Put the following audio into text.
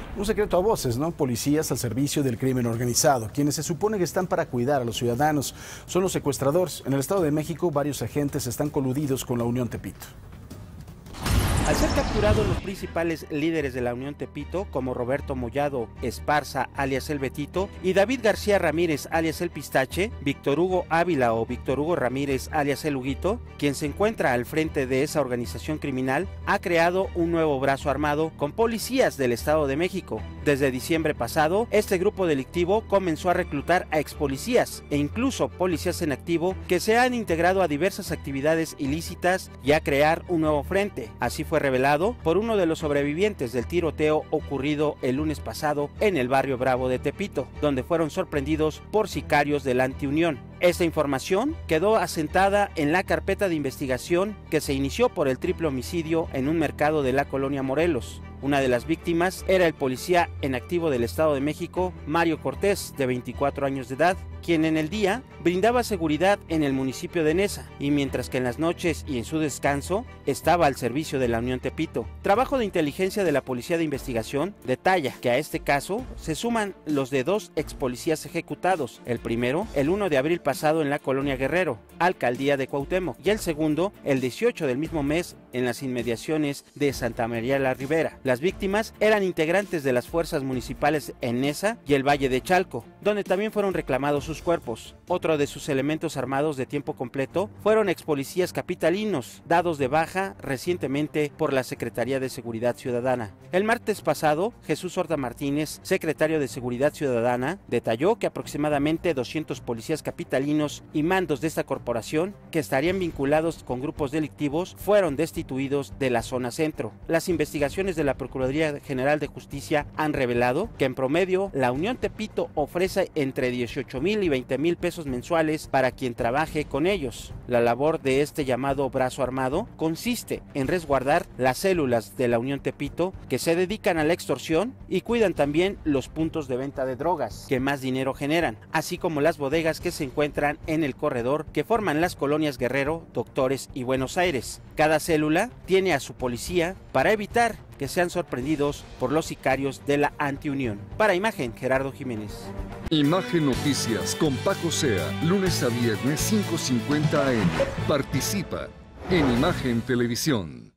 Un secreto a voces, ¿no? Policías al servicio del crimen organizado, quienes se supone que están para cuidar a los ciudadanos, son los secuestradores. En el Estado de México, varios agentes están coludidos con la Unión Tepito. Al ser capturados los principales líderes de la Unión Tepito, como Roberto Mollado Esparza, alias El Betito, y David García Ramírez, alias El Pistache, Víctor Hugo Ávila o Víctor Hugo Ramírez, alias El Huguito, quien se encuentra al frente de esa organización criminal, ha creado un nuevo brazo armado con policías del Estado de México. Desde diciembre pasado, este grupo delictivo comenzó a reclutar a expolicías e incluso policías en activo que se han integrado a diversas actividades ilícitas y a crear un nuevo frente. Así fue revelado por uno de los sobrevivientes del tiroteo ocurrido el lunes pasado en el barrio Bravo de Tepito, donde fueron sorprendidos por sicarios de la Antiunión. Esta información quedó asentada en la carpeta de investigación que se inició por el triple homicidio en un mercado de la colonia Morelos. Una de las víctimas era el policía en activo del Estado de México, Mario Cortés, de 24 años de edad, quien en el día brindaba seguridad en el municipio de Neza, y mientras que en las noches y en su descanso estaba al servicio de la Unión Tepito. Trabajo de inteligencia de la Policía de Investigación detalla que a este caso se suman los de dos ex policías ejecutados, el primero el 1 de abril pasado en la colonia Guerrero, alcaldía de Cuauhtémoc, y el segundo el 18 del mismo mes en las inmediaciones de Santa María la Ribera. Las víctimas eran integrantes de las fuerzas municipales en Neza y el Valle de Chalco, donde también fueron reclamados sus cuerpos. Otro de sus elementos armados de tiempo completo fueron ex policías capitalinos, dados de baja recientemente por la Secretaría de Seguridad Ciudadana. El martes pasado, Jesús Horta Martínez, secretario de Seguridad Ciudadana, detalló que aproximadamente 200 policías capitalinos y mandos de esta corporación, que estarían vinculados con grupos delictivos, fueron destituidos de la zona centro. Las investigaciones de la Procuraduría General de Justicia han revelado que en promedio la Unión Tepito ofrece entre 18,000 y 20,000 pesos mensuales para quien trabaje con ellos. La labor de este llamado brazo armado consiste en resguardar las células de la Unión Tepito que se dedican a la extorsión y cuidan también los puntos de venta de drogas que más dinero generan, así como las bodegas que se encuentran en el corredor que forman las colonias Guerrero, Doctores y Buenos Aires. Cada célula tiene a su policía para evitar que sean sorprendidos por los sicarios de la Antiunión. Para Imagen, Gerardo Jiménez. Imagen Noticias con Paco Sea, lunes a viernes 5:50 AM. Participa en Imagen Televisión.